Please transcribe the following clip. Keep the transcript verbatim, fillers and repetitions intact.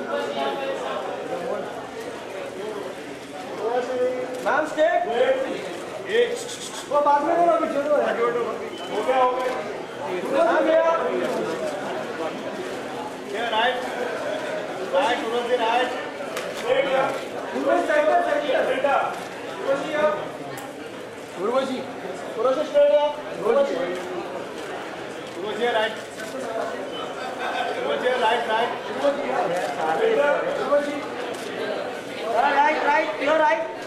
ma'am state वो बाद में बोलो अभी छोड़ो यार हो गया हो गया मैम गया ये राइट राइट उधर से राइट स्ट्रेट या उधर सेंटर सेंटर उर्वशी या उर्वशी उर्वशी स्ट्रेट या Urvashi Urvashi right Urvashi right right Urvashi Urvashi right right your right